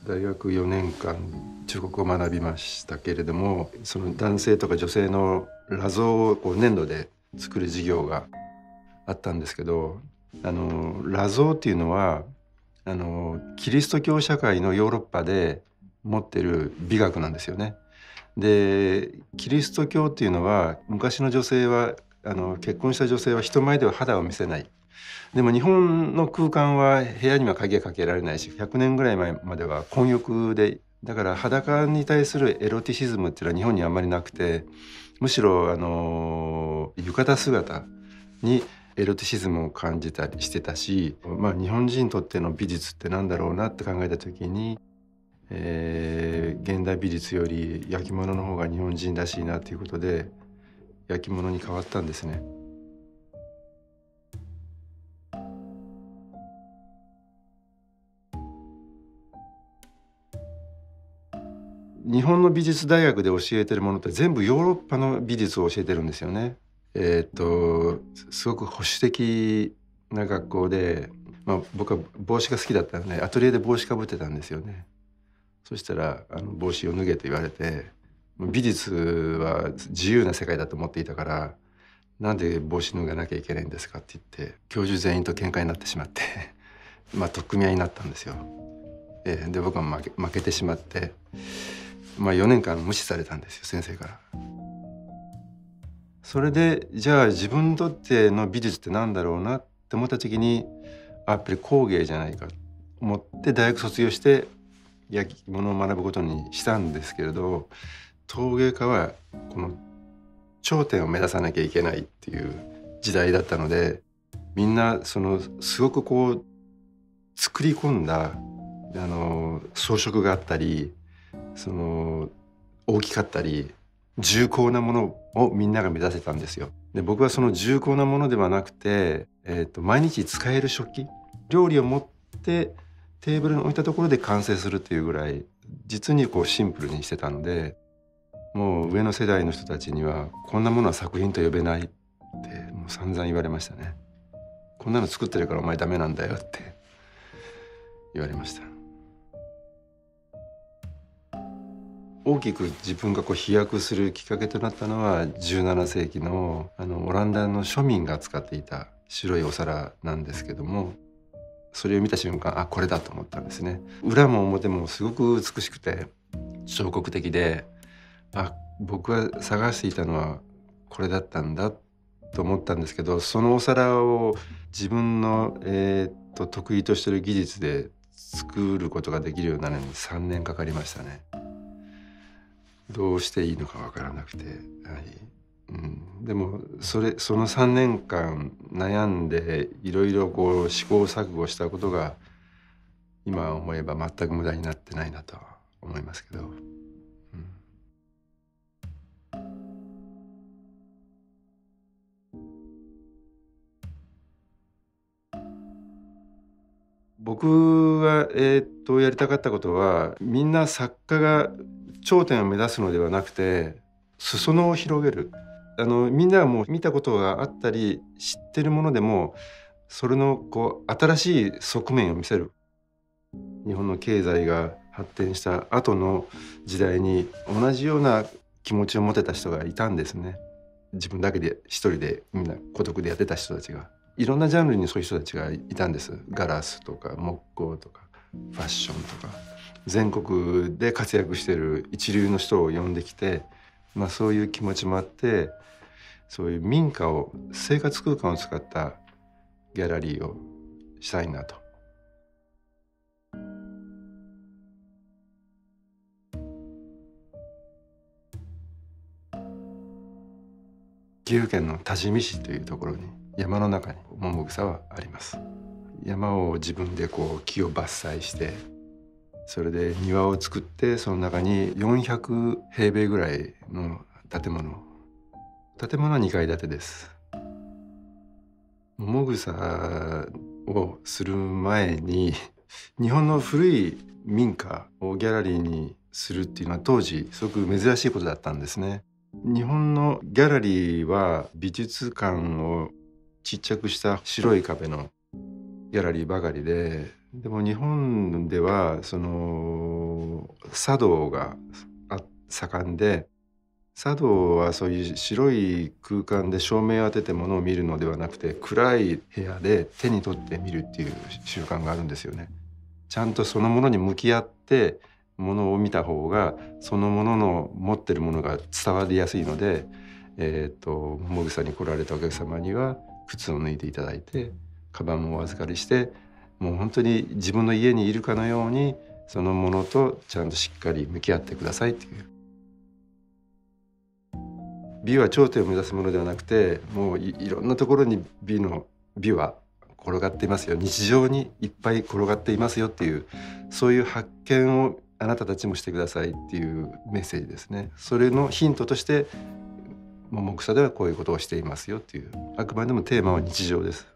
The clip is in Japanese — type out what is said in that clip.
大学4年間中国を学びましたけれども、その男性とか女性の裸像を粘土で作る授業があったんですけど、裸像っていうのはキリスト教社会のヨーロッパで持ってる美学なんですよね。でキリスト教っていうのは昔の女性は結婚した女性は人前では肌を見せない。でも日本の空間は部屋には鍵がかけられないし、100年ぐらい前までは混浴で、だから裸に対するエロティシズムっていうのは日本にあんまりなくて、むしろ浴衣姿にエロティシズムを感じたりしてたし、日本人にとっての美術ってなんだろうなって考えた時に、現代美術より焼き物の方が日本人らしいなということで焼き物に変わったんですね。日本の美術大学で教えてるものって全部ヨーロッパの美術を教えてるんですよね。すごく保守的な学校で、僕は帽子が好きだったのでアトリエで帽子かぶってたんですよね。そしたら帽子を脱げと言われて、美術は自由な世界だと思っていたから、なんで帽子脱がなきゃいけないんですかって言って教授全員と喧嘩になってしまって取っ組み合いになったんですよ。で僕は負けてしまって、4年間無視されたんですよ、先生から。それでじゃあ自分にとっての美術ってなんだろうなって思った時に、やっぱり工芸じゃないかと思って大学卒業して焼き物を学ぶことにしたんですけれど、陶芸家はこの頂点を目指さなきゃいけないっていう時代だったので、みんなすごく作り込んだ装飾があったり、大きかったり重厚なものをみんなが目指せたんですよ。で僕はその重厚なものではなくて、毎日使える食器、料理を持ってテーブルに置いたところで完成するっていうぐらい実にシンプルにしてたので、もう上の世代の人たちにはこんなものは作品と呼べないってもう散々言われましたね。こんなの作ってるからお前ダメなんだよって言われました。大きく自分が飛躍するきっかけとなったのは17世紀のオランダの庶民が使っていた白いお皿なんですけども、それを見た瞬間、これだと思ったんですね。裏も表もすごく美しくて彫刻的で、僕が探していたのはこれだったんだと思ったんですけど、そのお皿を自分の、得意としている技術で作ることができるようになるのに3年かかりましたね。どうしていいのかわからなくて、でもその3年間悩んでいろいろ試行錯誤したことが今思えば全く無駄になってないなとは思いますけど、僕が、やりたかったことは、みんな作家が頂点を目指すのではなくて裾野を広げる。みんながもう見たことがあったり知ってるものでもそれの新しい側面を見せる。日本の経済が発展した後の時代に同じような気持ちを持てた人がいたんですね。自分だけで一人でみんな孤独でやってた人たちが、いろんなジャンルにそういう人たちがいたんです。ガラスとか木工とかファッションとか全国で活躍している一流の人を呼んできて、そういう気持ちもあって、そういう民家を生活空間を使ったギャラリーをしたいなと。岐阜県の多治見市というところに山の中に桃草はあります。山を自分で木を伐採して、それで庭を作って、その中に400平米ぐらいの建物は2階建てです。桃草をする前に日本の古い民家をギャラリーにするっていうのは当時すごく珍しいことだったんですね。日本のギャラリーは美術館をちっちゃくした白い壁のギャラリーばかりで、 でも日本では茶道が盛んで、茶道はそういう白い空間で照明を当ててものを見るのではなくて、暗い部屋で手に取って見るっていう習慣があるんですよね。ちゃんとそのものに向き合ってものを見た方が、そのものの持ってるものが伝わりやすいので、もぐさに来られたお客様には靴を脱いでいただいて、カバンもお預かりして、もう本当に自分の家にいるかのようにそのものとちゃんとしっかり向き合ってくださいっていう。美は頂点を目指すものではなくて、もういろんなところに美は転がっていますよ、日常にいっぱい転がっていますよっていう、そういう発見をあなたたちもしてくださいっていうメッセージですね。それのヒントとして桃草ではこういうことをしていますよっていう、あくまでもテーマは日常です。